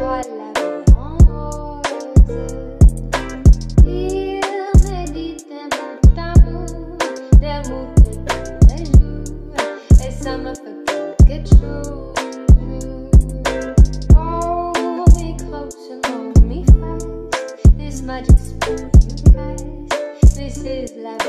vois la vie en rose. Il me dit un mot d'amour, des mots de tous les jours, et ça me fait quelque chose. Oh, me close and hold me fast. This magic spell you cast. This is life.